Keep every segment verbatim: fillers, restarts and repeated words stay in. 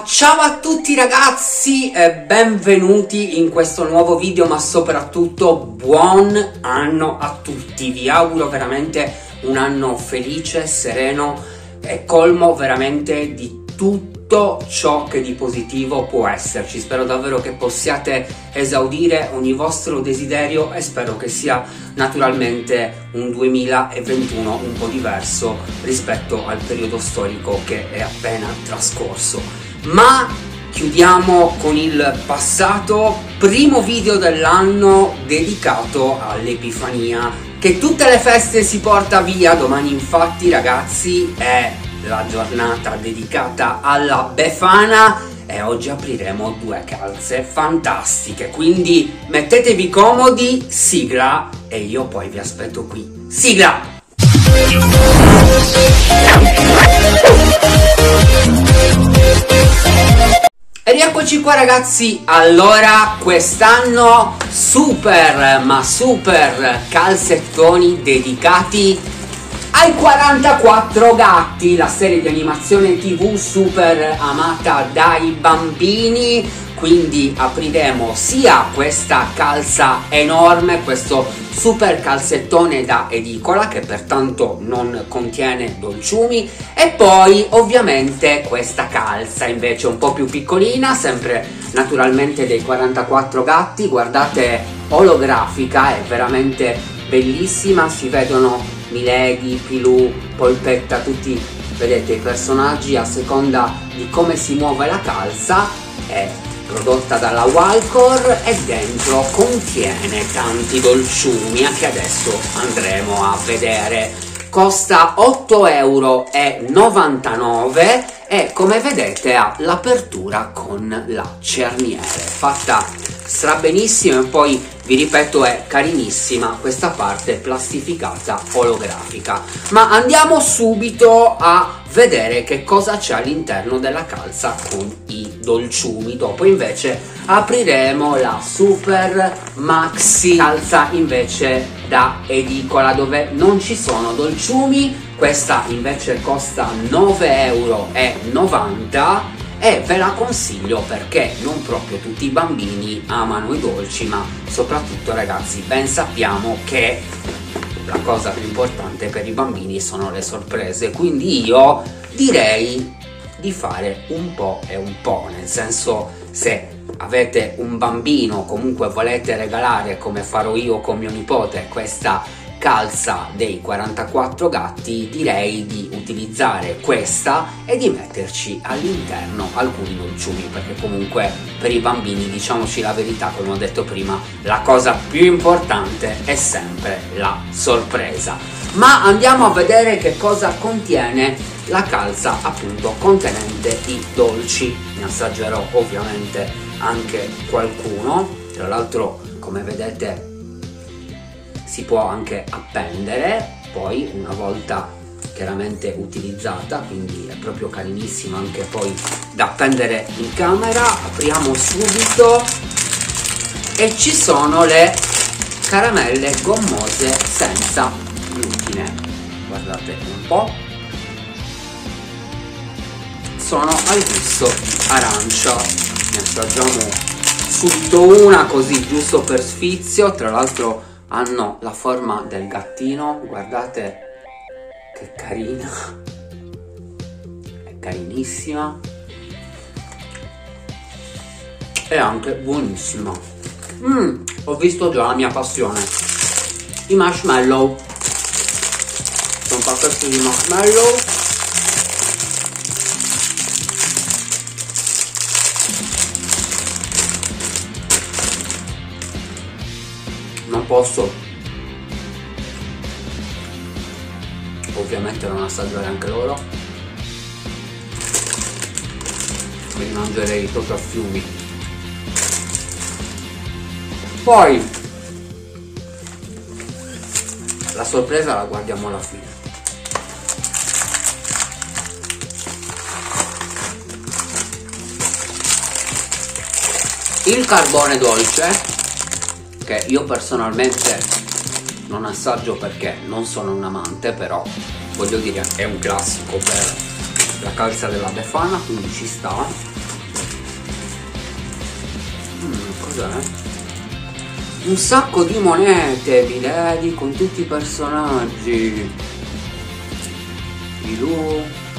Ciao a tutti ragazzi e benvenuti in questo nuovo video, ma soprattutto buon anno a tutti. Vi auguro veramente un anno felice, sereno e colmo veramente di tutto ciò che di positivo può esserci. Spero davvero che possiate esaudire ogni vostro desiderio e spero che sia naturalmente un duemilaventuno un po' diverso rispetto al periodo storico che è appena trascorso. Ma chiudiamo con il passato, primo video dell'anno dedicato all'Epifania, che tutte le feste si porta via. Domani infatti ragazzi è la giornata dedicata alla Befana e oggi apriremo due calze fantastiche, quindi mettetevi comodi, sigla e io poi vi aspetto qui. Sigla! E rieccoci qua ragazzi. Allora, quest'anno super ma super calzettoni dedicati ai quarantaquattro gatti, la serie di animazione tv super amata dai bambini. Quindi apriremo sia questa calza enorme, questo super calzettone da edicola che pertanto non contiene dolciumi, e poi ovviamente questa calza invece un po' più piccolina, sempre naturalmente dei quarantaquattro gatti. Guardate, olografica, è veramente bellissima, si vedono Milady, Pilù, Polpetta, tutti vedete i personaggi a seconda di come si muove la calza. È prodotta dalla Walcor e dentro contiene tanti dolciumi che adesso andremo a vedere. Costa otto euro e novantanove e come vedete ha l'apertura con la cerniere fatta strabenissimo, e poi vi ripeto è carinissima questa parte plastificata olografica. Ma andiamo subito a vedere che cosa c'è all'interno della calza con i dolciumi. Dopo invece apriremo la super maxi calza invece da edicola dove non ci sono dolciumi. Questa invece costa nove euro e novanta e ve la consiglio perché non proprio tutti i bambini amano i dolci, ma soprattutto ragazzi ben sappiamo che la cosa più importante per i bambini sono le sorprese, quindi io direi di fare un po' e un po', nel senso, se avete un bambino, comunque volete regalare come farò io con mio nipote questa calza dei quarantaquattro gatti, direi di utilizzare questa e di metterci all'interno alcuni dolciumi, perché comunque per i bambini, diciamoci la verità, come ho detto prima, la cosa più importante è sempre la sorpresa. Ma andiamo a vedere che cosa contiene la calza appunto contenente i dolci. Ne assaggerò ovviamente anche qualcuno, tra l'altro come vedete si può anche appendere poi una volta chiaramente utilizzata, quindi è proprio carinissima anche poi da appendere in camera. Apriamo subito e ci sono le caramelle gommose senza glutine, guardate un po', sono al gusto arancia. Ne assaggiamo subito una così giusto per sfizio, tra l'altro hanno la forma del gattino, guardate che carina, è carinissima e anche buonissima. Mm, ho visto già la mia passione, i marshmallow, sono pacchetti di marshmallow. Non posso ovviamente non assaggiare anche loro, quindi mangerei proprio a fiumi. Poi la sorpresa la guardiamo alla fine. Il carbone dolce, che io personalmente non assaggio perché non sono un amante, però voglio dire è un classico per la calza della Befana, quindi ci sta. mm, cos'è? Un sacco di monete, vi vedi, con tutti i personaggi. Pilù,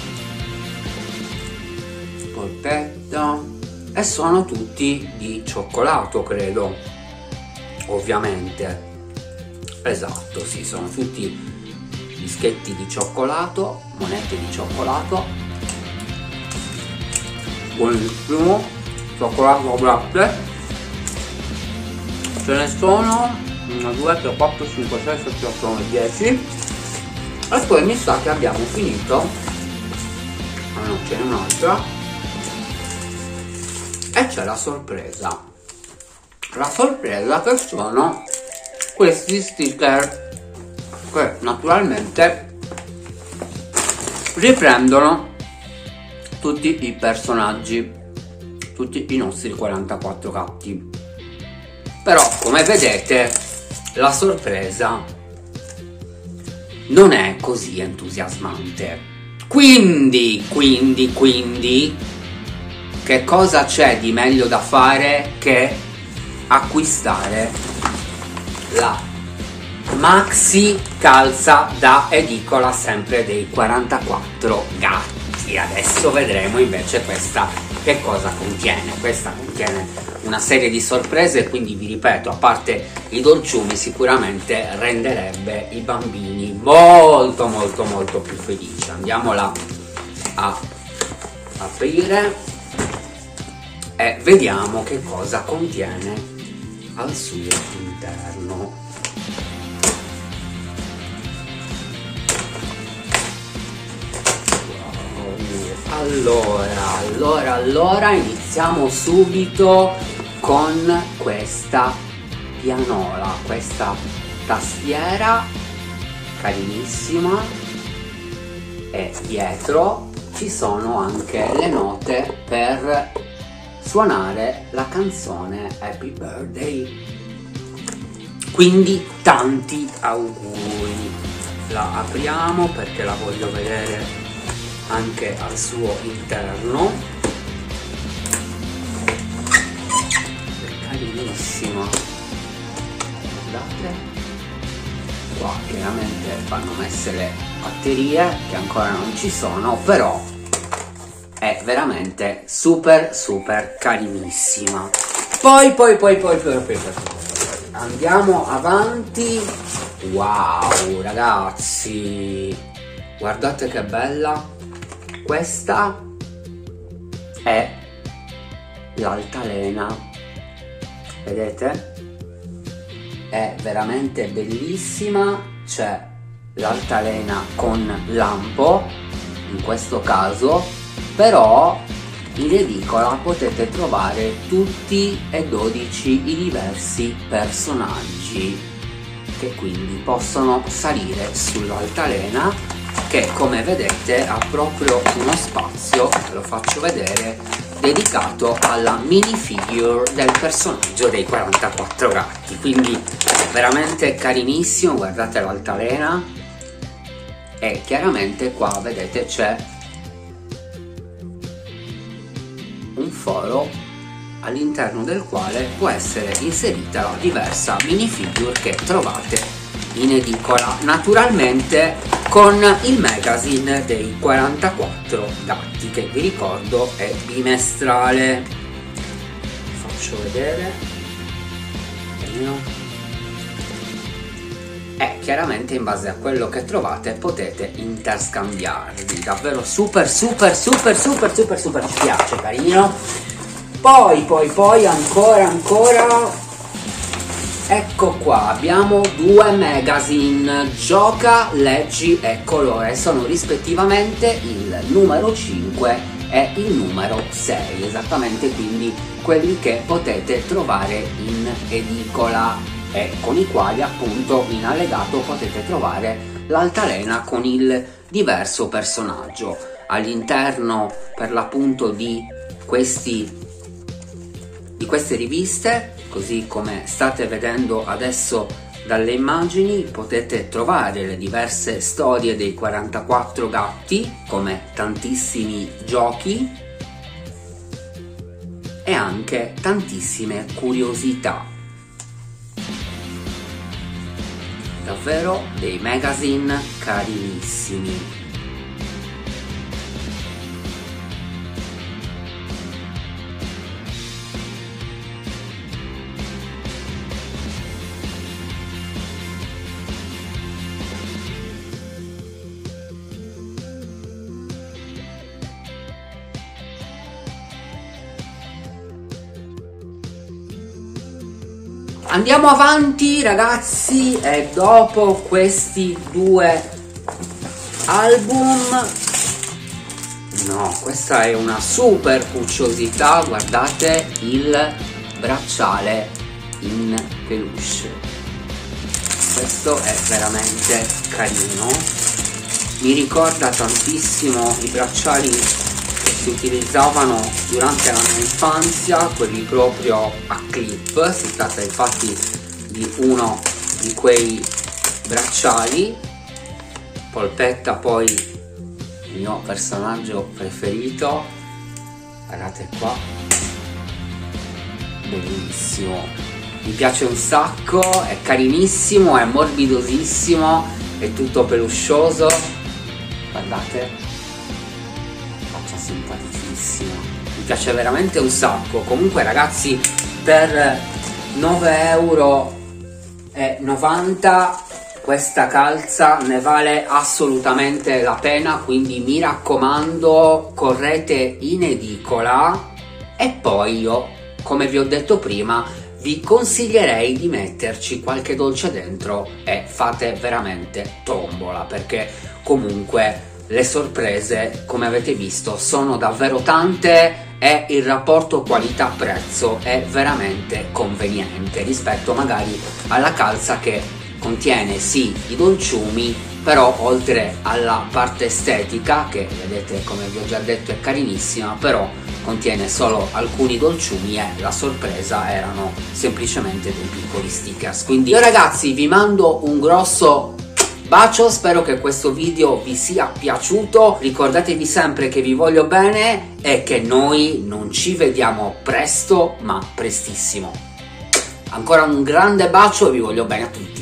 Polpetta, e sono tutti di cioccolato, credo, ovviamente. Esatto, sì, sono tutti bischetti di cioccolato, monete di cioccolato. Buonissimo, cioccolato latte. Ce ne sono uno, due, tre, quattro, cinque, sei, sette, otto, nove, dieci. E poi mi sa che abbiamo finito. Ah no, c'è un'altra. E c'è la sorpresa. La sorpresa che sono questi sticker che naturalmente riprendono tutti i personaggi, tutti i nostri quarantaquattro gatti. Però come vedete la sorpresa non è così entusiasmante. Quindi, quindi, quindi che cosa c'è di meglio da fare che acquistare la maxi calza da edicola sempre dei quarantaquattro gatti. Adesso vedremo invece questa che cosa contiene. Questa contiene una serie di sorprese, quindi vi ripeto, a parte i dolciumi, sicuramente renderebbe i bambini molto molto molto più felici. Andiamola a aprire e vediamo che cosa contiene al suo interno. Allora, allora, allora iniziamo subito con questa pianola, questa tastiera carinissima, e dietro ci sono anche le note per suonare la canzone Happy Birthday. Quindi tanti auguri. La apriamo perché la voglio vedere anche al suo interno. È carinissima, guardate qua, chiaramente vanno messe le batterie che ancora non ci sono, però è veramente super super carinissima. Poi poi poi poi poi, poi, poi, poi. Andiamo avanti. Wow ragazzi, guardate che bella. Questa è l'altalena, vedete? È veramente bellissima. C'è l'altalena con lampo in questo caso, però in edicola potete trovare tutti e dodici i diversi personaggi che quindi possono salire sull'altalena, che come vedete ha proprio uno spazio, ve lo faccio vedere, dedicato alla minifigure del personaggio dei quarantaquattro gatti. Quindi veramente carinissimo, guardate l'altalena. E chiaramente qua vedete c'è un foro all'interno del quale può essere inserita la diversa minifigure che trovate in edicola, naturalmente con il magazine dei quarantaquattro gatti, che vi ricordo è bimestrale. Vi faccio vedere. E chiaramente in base a quello che trovate potete interscambiarvi. Davvero super super super super super super, ci piace, carino. Poi poi poi ancora ancora, ecco qua, abbiamo due magazine, Gioca, Leggi e Colore. Sono rispettivamente il numero cinque e il numero sei, esattamente, quindi quelli che potete trovare in edicola e con i quali appunto in allegato potete trovare l'altalena con il diverso personaggio. All'interno per l'appunto di questi di queste riviste, così come state vedendo adesso dalle immagini, potete trovare le diverse storie dei quarantaquattro gatti, come tantissimi giochi, e anche tantissime curiosità. Davvero dei magazine carinissimi. Andiamo avanti ragazzi, e dopo questi due album, no, questa è una super curiosità, guardate il bracciale in peluche, questo è veramente carino, mi ricorda tantissimo i bracciali si utilizzavano durante la mia infanzia, quelli proprio a clip. Si tratta infatti di uno di quei bracciali. Polpetta poi il mio personaggio preferito, guardate qua, bellissimo, mi piace un sacco, è carinissimo, è morbidosissimo, è tutto peluscioso, guardate, simpaticissimo, mi piace veramente un sacco. Comunque ragazzi, per nove euro e novanta questa calza ne vale assolutamente la pena, quindi mi raccomando, correte in edicola. E poi io, come vi ho detto prima, vi consiglierei di metterci qualche dolce dentro e fate veramente tombola, perché comunque le sorprese, come avete visto, sono davvero tante e il rapporto qualità-prezzo è veramente conveniente rispetto magari alla calza che contiene sì i dolciumi, però oltre alla parte estetica, che vedete come vi ho già detto è carinissima, però contiene solo alcuni dolciumi e la sorpresa erano semplicemente dei piccoli stickers. Quindi io ragazzi vi mando un grosso bacio, spero che questo video vi sia piaciuto, ricordatevi sempre che vi voglio bene e che noi non ci vediamo presto ma prestissimo. Ancora un grande bacio e vi voglio bene a tutti.